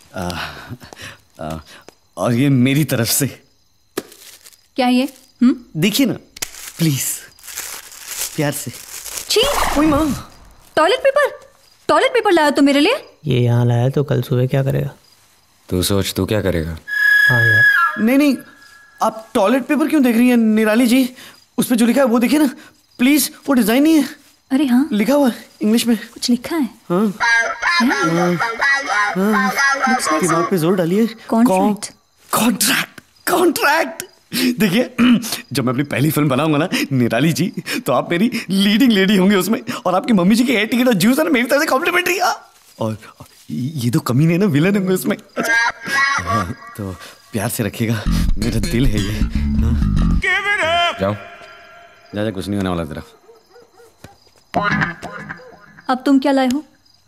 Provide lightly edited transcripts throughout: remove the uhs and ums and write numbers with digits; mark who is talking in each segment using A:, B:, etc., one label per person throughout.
A: और ये मेरी तरफ से।
B: क्या ये?
A: देखिए ना प्लीज, प्यार से।
B: छी,
A: ओए माँ।
B: टॉयलेट पेपर लाया तो मेरे लिए?
C: ये यहाँ लाया तो कल सुबह क्या करेगा?
D: तू सोच, तू क्या करेगा?
C: हाँ यार।
A: नहीं, आप टॉयलेट पेपर क्यों देख रही हैं निराली जी? उस पे जो लिखा है वो देखिए ना प्लीज, वो डिजाइन नहीं है।
B: अरे हाँ,
A: लिखा हुआ है इंग्लिश में।
B: कुछ लिखा है?
A: हाँ। दिमाग पे जोर डालिए। कॉन्ट्रैक्ट। देखिए, जब मैं अपनी पहली फिल्म बनाऊंगा ना निराली जी, तो आप मेरी लीडिंग लेडी होंगे उसमें, और आपकी मम्मी जी की एयर टिकट और जूस है ना मेरी तरफ से कॉम्प्लीमेंट्री। और ये तो कमी नहीं है ना, विलन होंगे उसमें। हाँ, तो प्यार से रखिएगा, मेरा दिल है ये।
D: जाओ।
A: जा, कुछ नहीं होने वाला तेरा।
B: अब तुम क्या लाए हो?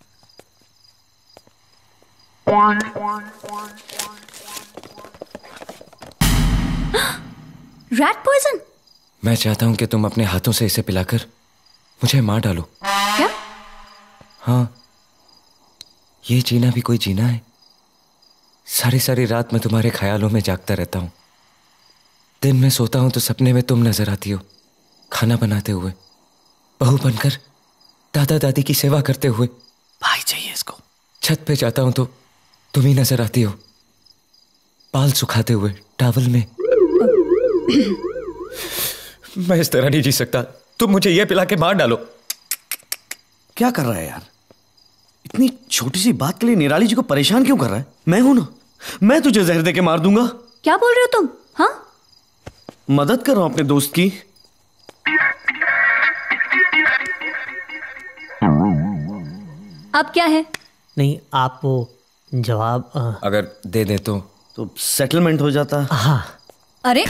B: Rat poison.
D: मैं चाहता हूं कि तुम अपने हाथों से इसे पिलाकर मुझे मार डालो।
B: क्या?
D: हाँ, ये जीना भी कोई जीना है। सारी सारी रात मैं तुम्हारे ख्यालों में जागता रहता हूं। दिन में सोता हूं तो सपने में तुम नजर आती हो, खाना बनाते हुए, बहू बनकर दादा दादी की सेवा करते हुए।
A: भाई चाहिए इसको।
D: छत पे जाता हूं तो तुम ही नजर आती हो, बाल सुखाते हुए टॉवल में। मैं इस तरह नहीं जी सकता, तुम मुझे ये पिला के मार डालो।
A: क्या कर रहा है यार? इतनी छोटी सी बात के लिए निराली जी को परेशान क्यों कर रहा है? मैं हूं ना, मैं तुझे जहर दे के मार दूंगा।
B: क्या बोल रहे हो तुम? हाँ,
A: मदद कर रहा हूं अपने दोस्त की।
B: अब क्या है?
C: नहीं, आप वो जवाब
D: अगर दे दे तो
A: सेटलमेंट हो जाता।
C: हाँ।
B: अरे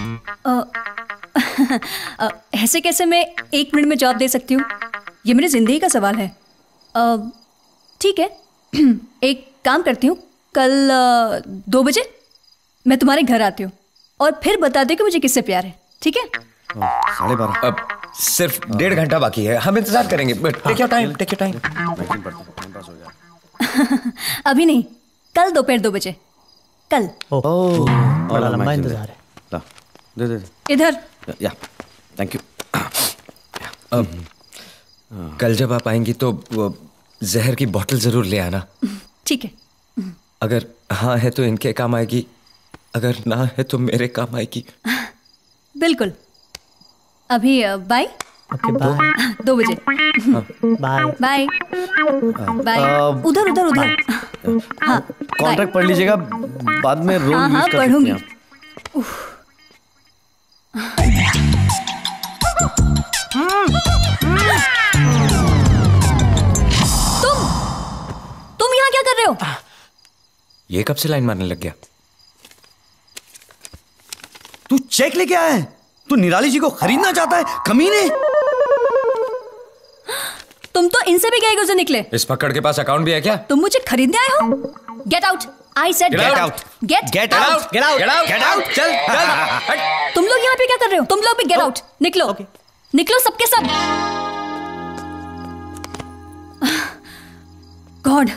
B: ऐसे कैसे मैं 1 मिनट में जवाब दे सकती हूँ? ये मेरी जिंदगी का सवाल है। ठीक है, एक काम करती हूँ, कल 2 बजे मैं तुम्हारे घर आती हूँ और फिर बता दे कि मुझे किससे प्यार है। ठीक है?
A: 12:30।
D: अब सिर्फ 1.5 घंटा बाकी है, हम इंतजार करेंगे। Take your time, take your time.
B: अभी नहीं, कल दोपहर 2 बजे। कल।
C: बड़ा लंबा इंतजार है।
A: दे
B: इधर।
A: या, थैंक यू।
D: अब कल जब आप आएंगी तो वो जहर की बोतल जरूर ले आना।
B: ठीक है।
D: अगर हाँ है तो इनके काम आएगी, अगर ना है तो मेरे काम आएगी।
B: बिल्कुल। अभी बाय।
C: Okay, bye.
B: 2 बजे।
C: Bye
B: bye bye. उधर उधर उधर। हाँ,
A: कॉन्ट्रैक्ट पढ़ लीजिएगा, बाद में रोल यूज कर सकते हैं आप।
B: तुम यहाँ क्या कर रहे हो?
D: ये कब से लाइन मारने लग गया?
A: तू चेक लेके आया है? तू निराली जी को खरीदना चाहता है कमीने?
B: तुम तो इनसे भी गए गुजर निकले।
D: इस पकड़ के पास अकाउंट भी है क्या?
B: तुम मुझे खरीदने आए हो? Get out. I said get out. Get out.
D: Get out, get out, चल चल।
B: तुम लोग यहाँ पे क्या कर रहे हो? तुम लोग भी गेट आउट। निकलो, निकलो सबके सब। गॉड।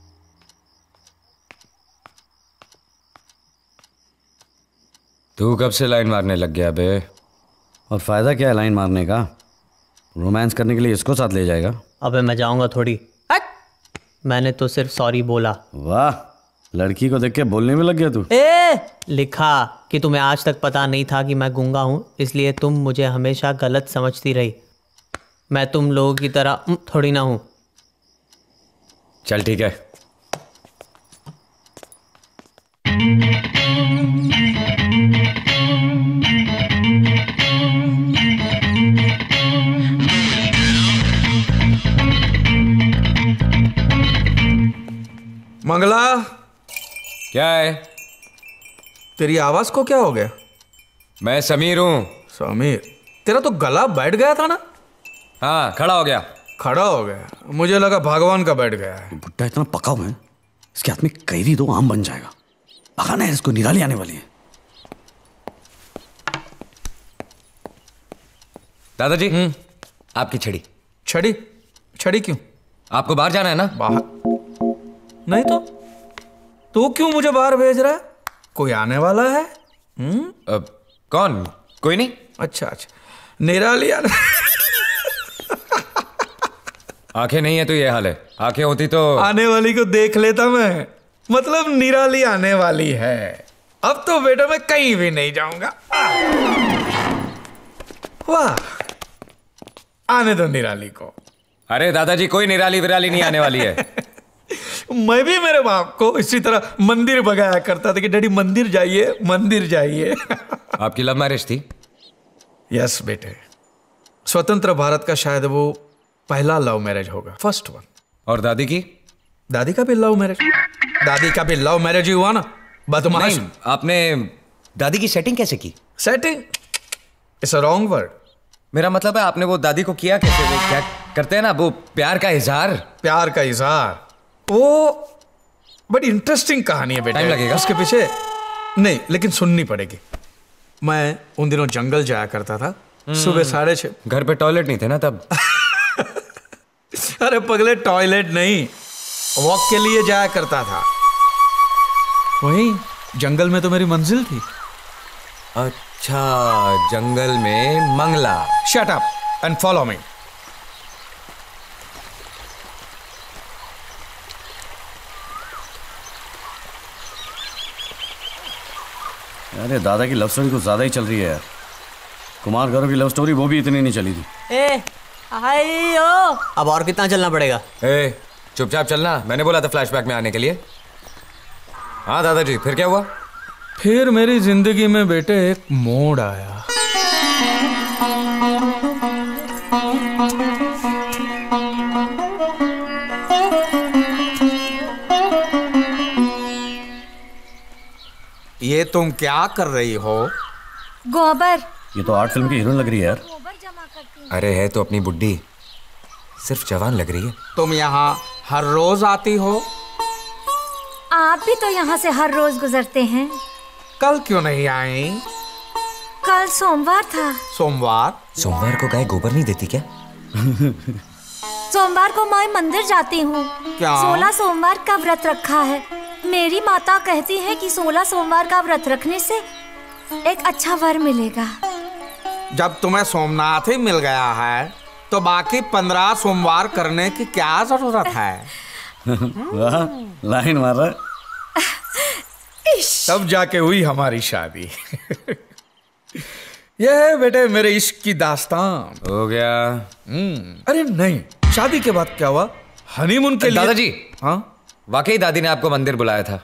D: तू कब से लाइन मारने लग गया बे?
A: और फायदा क्या है लाइन मारने का? रोमांस करने के लिए इसको साथ ले जाएगा।
C: अबे मैं जाऊंगा थोड़ी। मैंने तो सिर्फ सॉरी बोला।
A: वाह, लड़की को देख के बोलने में लग गया तू।
C: लिखा कि तुम्हें आज तक पता नहीं था कि मैं गूंगा हूं, इसलिए तुम मुझे हमेशा गलत समझती रही। मैं तुम लोगों की तरह थोड़ी ना हूं।
D: चल ठीक है।
E: मंगला,
D: क्या है?
E: तेरी आवाज को क्या हो गया?
D: मैं समीर हूं।
E: समीर? तेरा तो गला बैठ गया था ना?
D: हाँ, खड़ा हो गया।
E: खड़ा हो गया? मुझे लगा भगवान का बैठ गया है।
A: बुड्ढा इतना पका हुआ है, इसके हाथ में कैरी दो आम बन जाएगा। भगाना है इसको, निराली आने वाली है।
D: दादाजी, आपकी छड़ी।
E: छड़ी? छड़ी क्यों?
D: आपको बाहर जाना है ना?
E: बाहर नहीं तू क्यों मुझे बाहर भेज रहा है? कोई आने वाला है?
D: कौन? कोई नहीं।
E: अच्छा, निराली आने
D: आंखें नहीं है तो ये हाल है, आंखें होती तो
E: आने वाली को देख लेता मैं। मतलब निराली आने वाली है। अब तो बेटा मैं कहीं भी नहीं जाऊंगा। वाह, आने दो निराली को।
D: अरे दादाजी, कोई निराली विराली नहीं आने वाली है।
E: मैं भी मेरे बाप को इसी तरह मंदिर भगाया करता था कि डैडी मंदिर जाइए, मंदिर जाइए।
D: आपकी लव मैरिज थी?
E: यस बेटे, स्वतंत्र भारत का शायद वो पहला लव मैरिज होगा, फर्स्ट वन।
D: और दादी की?
E: दादी का भी लव मैरिज। दादी का भी लव मैरिज ही हुआ ना, बदमाश।
D: नहीं, आपने दादी की सेटिंग कैसे की?
E: Setting it's a wrong word.
D: मेरा मतलब है आपने वो दादी को किया कैसे? वो क्या करते हैं ना, वो प्यार का इजहार।
E: प्यार का इजहार, वो बड़ी इंटरेस्टिंग कहानी है बेटा।
D: टाइम लगेगा
E: उसके पीछे? नहीं, लेकिन सुननी पड़ेगी। मैं उन दिनों जंगल जाया करता था सुबह 6:30।
D: घर पे टॉयलेट नहीं थे ना तब?
E: अरे पगले, टॉयलेट नहीं, वॉक के लिए जाया करता था। वहीं जंगल में तो मेरी मंजिल थी।
D: अच्छा, जंगल में मंगला।
E: Shut up and follow me.
A: अरे दादा की लव स्टोरी कुछ ज्यादा ही चल रही है यार। कुमार गौरव की लव स्टोरी वो भी इतनी नहीं चली थी।
C: आइयो, अब और कितना चलना पड़ेगा?
D: चुपचाप चलना, मैंने बोला था फ्लैशबैक में आने के लिए। हाँ दादाजी, फिर क्या हुआ?
E: फिर मेरी जिंदगी में बेटे एक मोड़ आया। ये तुम क्या कर रही हो?
B: गोबर।
A: ये तो आर्ट फिल्म की हीरोइन लग रही है यार।
D: अरे है तो अपनी बुड्ढी, सिर्फ जवान लग रही है।
E: तुम यहाँ हर रोज आती हो?
F: आप भी तो यहाँ से हर रोज गुजरते हैं।
E: कल क्यों नहीं आई?
F: कल सोमवार था।
E: सोमवार?
D: सोमवार को गाय गोबर नहीं देती क्या?
F: सोमवार को मैं मंदिर जाती हूँ।
E: क्या?
F: 16 सोमवार का व्रत रखा है। मेरी माता कहती है कि 16 सोमवार का व्रत रखने से एक अच्छा वर मिलेगा।
E: जब तुम्हें सोमनाथ ही मिल गया है तो बाकी 15 सोमवार करने की क्या जरूरत है?
A: वाह, लाइन मार रहा है।
E: तब जाके हुई हमारी शादी। यह है बेटे मेरे इश्क की दास्तान।
D: हो गया।
E: अरे नहीं, शादी के बाद क्या हुआ? हनीमून के लिए।
D: दादाजी,
E: हाँ,
D: वाकई दादी ने आपको मंदिर बुलाया था।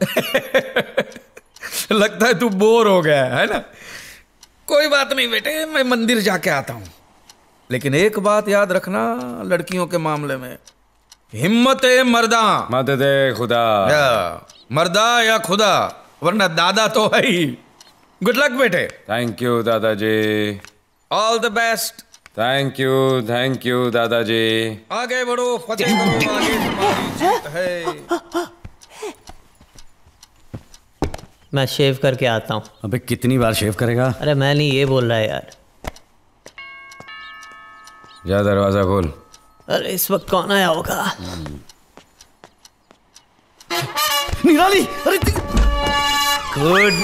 E: लगता है तू बोर हो गया है ना। कोई बात नहीं बेटे, मैं मंदिर जाके आता हूँ। लेकिन एक बात याद रखना, लड़कियों के मामले में हिम्मत मर्दा,
D: मदद खुदा।
E: मर्दा या खुदा, वरना दादा तो है ही। गुड लक बेटे।
D: थैंक यू दादाजी।
E: All the best.
D: Thank you दादाजी।
E: आगे बढ़ो, फतेह करो, आगे तुम्हारी जीत है।
C: मैं शेव करके आता हूँ।
A: अबे कितनी बार शेव करेगा?
C: अरे मैं नहीं, ये बोल रहा है यार।
D: जा दरवाजा खोल।
C: अरे इस वक्त कौन आया होगा?
A: निराली, अरे गुड।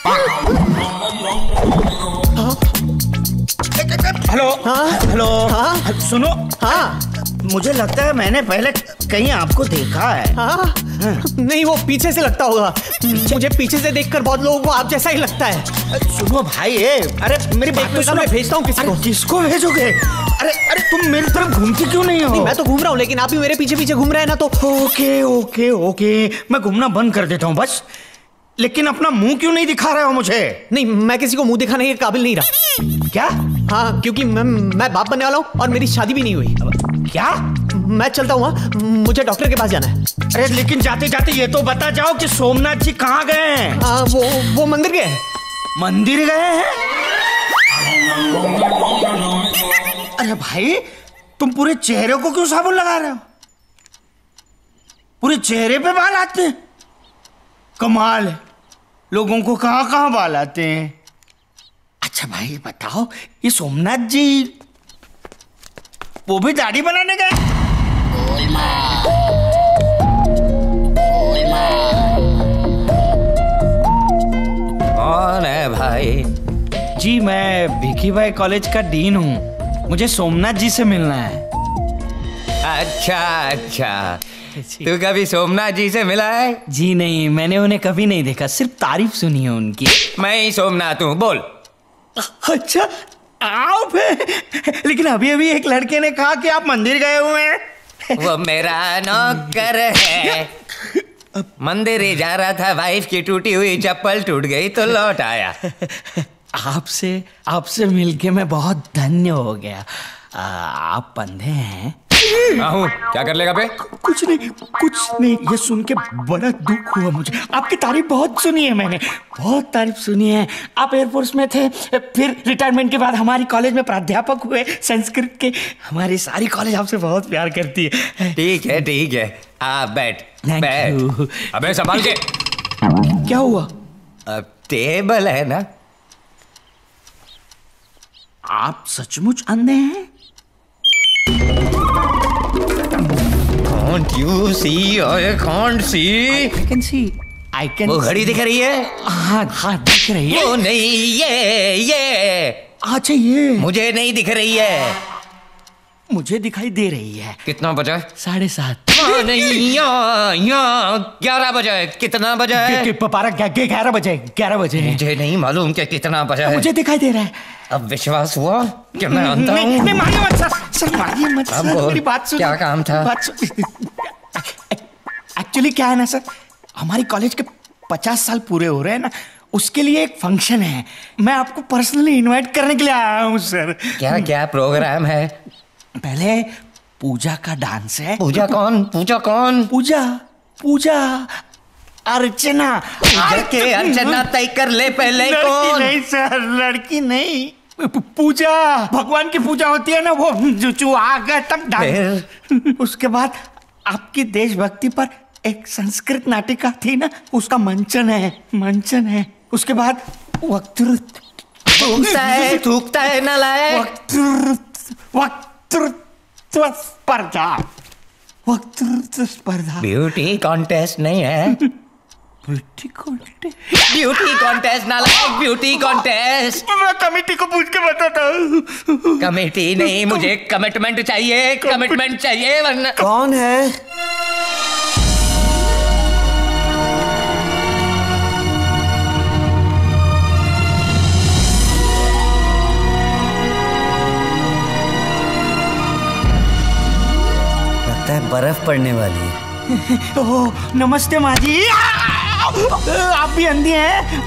G: हेलो। हेलो। सुनो।
C: हाँ
G: मुझे लगता है मैंने पहले कहीं आपको देखा है।
C: हाँ, नहीं वो पीछे से लगता होगा। मुझे पीछे से देखकर बहुत लोगों को आप जैसा ही लगता है।
G: सुनो भाई, अरे मेरी बात तो सुनो।
C: मैं भेजता हूँ किसी को।
G: किसको भेजोगे? अरे तुम मेरी तरफ घूमती क्यों नहीं हो?
C: मैं तो घूम रहा हूँ, लेकिन आप भी मेरे पीछे पीछे घूम रहे हैं ना। तो
G: ओके, मैं घूमना बंद कर देता हूँ बस। लेकिन अपना मुंह क्यों नहीं दिखा रहे हो मुझे?
C: नहीं, मैं किसी को मुंह दिखाने के काबिल नहीं रहा।
G: क्या?
C: हाँ, क्योंकि मैं बाप बनने वाला हूँ और मेरी शादी भी नहीं हुई।
G: क्या?
C: मैं चलता हूँ, मुझे डॉक्टर के पास जाना है।
G: अरे लेकिन जाते जाते ये तो बता जाओ कि सोमनाथ जी कहाँ गए हैं?
C: वो मंदिर गए हैं।
G: मंदिर गए हैं? अरे भाई, तुम पूरे चेहरे को क्यों साबुन लगा रहे हो? पूरे चेहरे पे बाल आते हैं? कमाल है, लोगों को कहाँ कहाँ बाल आते हैं। अच्छा भाई बताओ, ये सोमनाथ जी वो भी दाढ़ी बनाने गए? जी मैं भिकी भाई कॉलेज का डीन हूँ, मुझे सोमनाथ जी से मिलना है।
D: अच्छा, तू कभी सोमनाथ जी से मिला है?
G: जी नहीं, मैंने उन्हें कभी नहीं देखा, सिर्फ तारीफ सुनी है उनकी।
D: मैं ही सोमनाथ हूँ, बोल।
G: अच्छा आप हैं? लेकिन अभी अभी एक लड़के ने कहा कि आप मंदिर गए हुए हैं।
D: वो मेरा नौकर है। मंदिर ही जा रहा था, वाइफ की टूटी हुई चप्पल टूट गई तो लौट आया।
G: आपसे मिलके मैं बहुत धन्य हो गया। आप अंधे हैं?
D: क्या कर लेगा बे?
G: कुछ नहीं, ये सुन के बड़ा दुख हुआ मुझे। आपकी तारीफ बहुत सुनी है मैंने, बहुत तारीफ सुनी है। आप एयरफोर्स में थे, फिर रिटायरमेंट के बाद हमारी कॉलेज में प्राध्यापक हुए संस्कृत के। हमारी सारी कॉलेज आपसे बहुत प्यार करती है।
D: ठीक है, आप बैठ। अबे संभाल के।
G: क्या हुआ?
D: अब टेबल है ना।
G: आप सचमुच अंधे हैं?
D: Can't you see? I can't see.
G: I can see.
D: वो घड़ी दिख रही है?
G: हाँ दिख रही है।
D: वो नहीं, ये।
G: अच्छा ये।
D: मुझे नहीं दिख रही है।
G: मुझे दिखाई दे रही है।
D: कितना बजा?
G: 7:30।
D: नहीं, यहाँ 11 बजे। कितना बजा है?
G: 11 बजे।
D: मुझे नहीं मालूम कि कितना बजा है।
G: मुझे दिखाई दे रहा है।
D: अब विश्वास हुआ कि मैं अंधा हूँ?
G: नहीं मानिए मत सर, मानिए मत सर, मेरी बात सुनिए।
D: क्या काम था?
G: एक्चुअली क्या है ना सर, हमारी कॉलेज के 50 साल पूरे हो रहे हैं ना, उसके लिए एक फंक्शन है। मैं आपको पर्सनली इनवाइट करने के लिए आया हूँ सर।
D: क्या प्रोग्राम है?
G: पहले पूजा का डांस है।
D: पूजा कौन?
G: पूजा अर्चना।
D: अर्चना तय कर ले पहले। कौन?
G: नहीं सर, लड़की नहीं, पूजा, भगवान की पूजा होती है ना, वो जो आ गए तब डांस। उसके बाद आपकी देशभक्ति पर एक संस्कृत नाटिका थी ना, उसका मंचन है। उसके बाद
D: थूकता है नालायक।
G: वक्तृत्व स्पर्धा।
D: ब्यूटी कॉन्टेस्ट नहीं है।
G: Beauty contest?
D: ब्यूटी कॉन्टेस्ट नालायक, ब्यूटी कॉन्टेस्ट।
G: मैं कमेटी को पूछ के बताता हूँ।
D: कमेटी नहीं, मुझे कमिटमेंट चाहिए वरना।
A: कौन है? लगता है बर्फ पड़ने वाली है।
G: ओह नमस्ते माँ जी। आप भी अंधी हैं?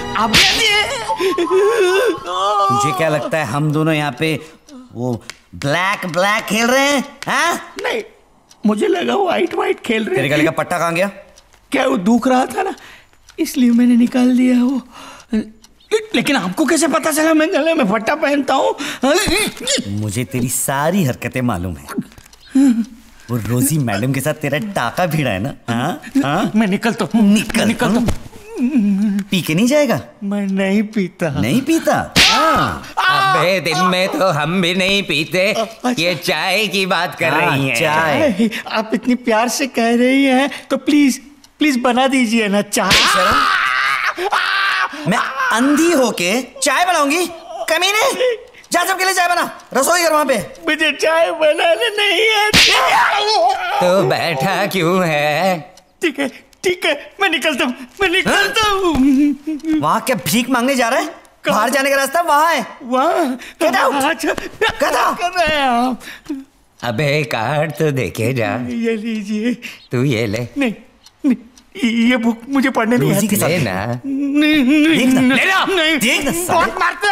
A: तुझे क्या लगता है हम दोनों यहाँ पे वो ब्लैक खेल रहे हैं? हाँ?
G: नहीं, मुझे लगा वाइट खेल रहे हैं।
A: तेरे गले का पट्टा कहाँ गया?
G: क्या वो दुख रहा था ना, इसलिए मैंने निकाल दिया वो। लेकिन आपको कैसे पता चला मैं गले में पट्टा पहनता हूँ?
A: मुझे तेरी सारी हरकतें मालूम है। वो रोजी मैडम के साथ तेरा टाका भिड़ा है ना? हाँ?
G: मैं निकलता हूँ। निकलता हूँ।
A: पी के नहीं जाएगा?
G: मैं नहीं पीता।
A: नहीं पीता?
D: अबे दिन में तो हम भी नहीं पीते। ये चाय की बात कर रही हैं।
A: चाय?
G: आप इतनी प्यार से कह रही हैं तो प्लीज बना दीजिए ना चाय।
A: मैं अंधी होके चाय बनाऊंगी? कमीने, जा सबके लिए चाय बना, रसोई घर वहां पे।
G: मुझे चाय बनाने नहीं आती।
D: तो बैठा क्यों है?
G: ठीक है, मैं निकलता हूँ।
A: वहां क्या भीख मांगने जा रहा है? बाहर जाने का रास्ता वहां है।
G: वहाँ
A: Get out!
G: कर रहे हैं आप?
D: अबे कार्ड तो देखे जा।
G: ये लीजिए।
D: तू ये ले।
G: नहीं, ये बुक मुझे पढ़ने नहीं आती।
D: लेना।
G: नहीं,
A: देखना,
G: नहीं,
A: देखना,
G: बहुत मारते